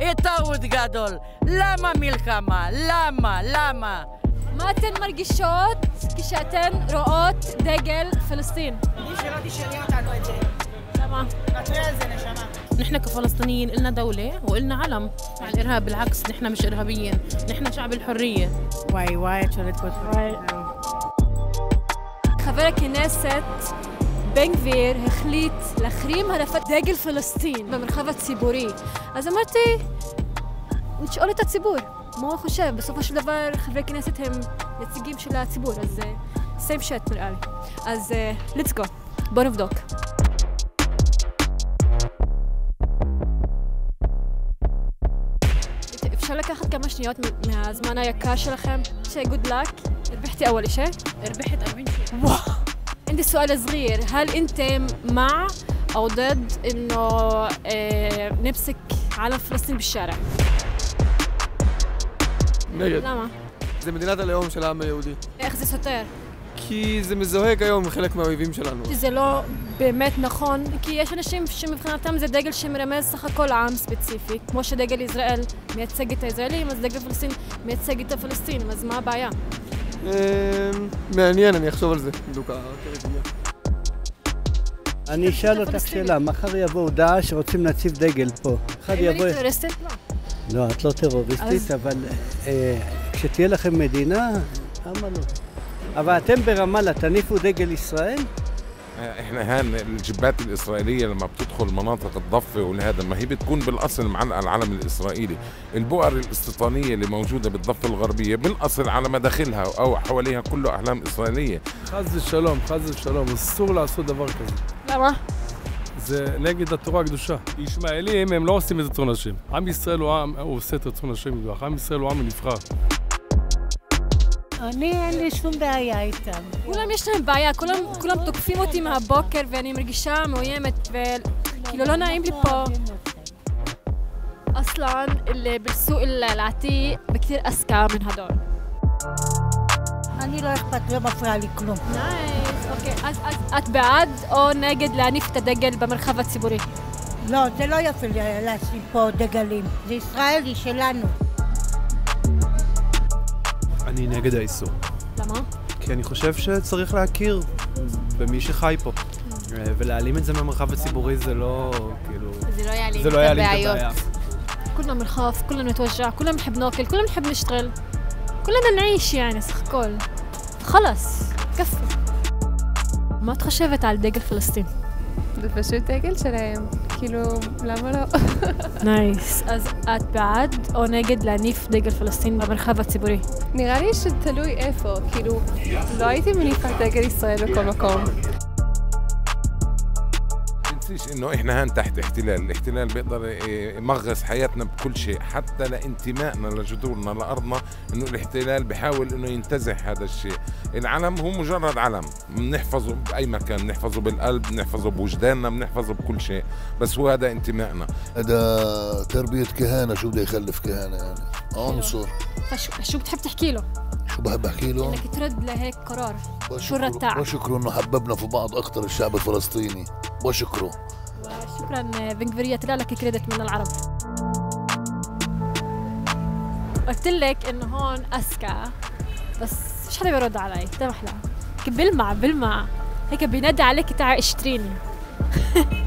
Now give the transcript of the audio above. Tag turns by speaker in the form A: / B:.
A: טעות גדול. למה מלחמה? למה?
B: מה אתן מרגישות כשאתן רואות דגל פלסטין?
C: מי שלא תשאלי אותנו את זה.
B: למה?
C: תוותרי על זה נשמה.
D: نحن كفلسطينيين إلنا دولة وإلنا علم مع الإرهاب. بالعكس نحن مش إرهابيين، نحن شعب الحرية.
C: וואי, את שואלת פה דברים.
B: חבר הכנסת בן גביר החליט להחרים הנפת דגל פלסטין במרחב הציבורי. אז אמרתי, נשאול את הציבור, מה הוא חושב? בסופו של דבר חברי כנסת הם נציגים של הציבור, אז same shit נראה לי. אז let's go, בוא נבדוק. אפשר לקחת כמה שניות מהזמן היקר שלכם? شيء good luck. ربحتي أول شيء؟
D: ربحت 40 شيء.
B: واو. عندي سؤال صغير، هل أنت مع أو ضد إنه نمسك علم فلسطين بالشارع؟
E: נגד.
B: למה?
E: זה מדינת הלאום של העם היהודי.
B: איך זה סותר?
E: כי זה מזוהה כיום עם חלק מהאויבים שלנו.
B: זה לא באמת נכון, כי יש אנשים שמבחינתם זה דגל שמרמז סך הכל עם ספציפי. כמו שדגל ישראל מייצג את הישראלים, אז דגל פלסטין מייצג את הפלסטינים, אז מה הבעיה?
E: מעניין, אני אחשוב על זה. בדיוק.
F: אני אשאל אותך שאלה, מחר יבואו דאעש שרוצים להציב דגל פה. אחד
B: אם
F: יבוא...
B: אני טרוריסטית? לא.
F: לא, את לא טרוריסטית, אבל כשתהיה לכם מדינה, למה לא? אבל אתם ברמאללה תניפו דגל ישראל?
G: احنا هان الجبات الاسرائيليه لما بتدخل مناطق الضفه والهذا ما هي بتكون بالاصل معلقه العلم الاسرائيلي، البؤر الاستيطانيه اللي موجوده بالضفه الغربيه بالاصل على مداخلها او حواليها كله اعلام اسرائيليه.
E: חס ושלום, אסור לעשות דבר כזה.
B: למה?
E: זה נגד התורה הקדושה. ישמעאלים הם לא עושים את רצון השם. עם ישראל הוא עושה את רצון השם ידוח. עם ישראל הוא עם הנבחר.
C: אין לי שום בעיה איתם.
B: כולם יש להם בעיה, כולם תוקפים אותי מהבוקר ואני מרגישה מאוימת וכאילו לא נעים לי פה. أصلاً اللي بالسوق العتيق بكثير أذكى من هدول.
C: אני לא אכפת, לא מפריע לי כלום.
B: נייס, אוקיי. אז את בעד או נגד להניף את הדגל במרחב הציבורי?
C: לא, זה לא יפה לשים פה דגלים. זה ישראלי שלנו.
H: אני נגד האיסור.
B: למה?
H: כי אני חושב שצריך להכיר במי שחי פה. ולהעלים את זה מהמרחב הציבורי זה לא, כאילו...
B: זה לא יעלים את
H: הבעיה.
B: كلنا بنخاف، كلنا بنتوجع، كلنا بنحب ناكل، كلنا بنحب نشتغل. كلنا نعيش يعني صح كل. خلص، كفي. מה את חושבת על דגל פלסטין?
I: זה פשוט דגל שלהם, כאילו, למה לא?
B: נייס. אז את בעד או נגד להניף דגל פלסטין במרחב הציבורי?
I: נראה לי שתלוי איפה, כאילו, לא הייתי מניפה דגל ישראל בכל מקום.
G: تنسيش انه احنا هان تحت احتلال، الاحتلال بيقدر يمغص حياتنا بكل شيء حتى لانتمائنا لجذورنا لارضنا، انه الاحتلال بحاول انه ينتزع هذا الشيء. العلم هو مجرد علم بنحفظه باي مكان، بنحفظه بالقلب، بنحفظه بوجداننا، بنحفظه بكل شيء، بس هو هذا انتمائنا.
J: هذا تربية كهانة، شو بده يخلف كهانة يعني؟ عنصر.
B: شو بتحب تحكي له؟
J: شو بحب احكي له؟
B: انك ترد لهيك قرار. شو الرد تاعك؟
J: بشكره انه حببنا في بعض اكثر الشعب الفلسطيني، بشكره.
B: شكرا بن جفير، طلع لك كريدت من العرب. قلت لك انه هون اذكى بس مش حدا بيرد علي، ده محلى. بلمع هيك بينادي عليك تعال اشتريني.